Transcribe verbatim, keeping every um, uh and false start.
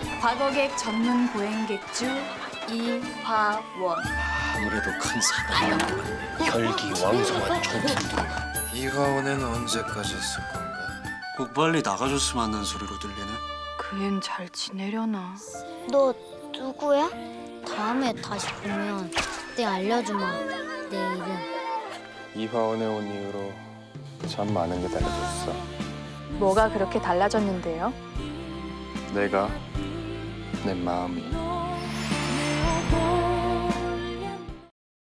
과거객 전문 보행객주 이화원. 아무래도 큰 사단이 난 것 같네. 혈기왕성한 총품들. 이화원에는 언제까지 있을 건가? 꼭 빨리 나가줬으면 한다는 소리로 들리네. 그 앤 잘 지내려나? 너 누구야? 다음에 다시 보면 그때 알려주마. 내 이름. 이화원에 온 이후로 참 많은 게 달라졌어. 뭐가 그렇게 달라졌는데요? 내가, 내 마음이.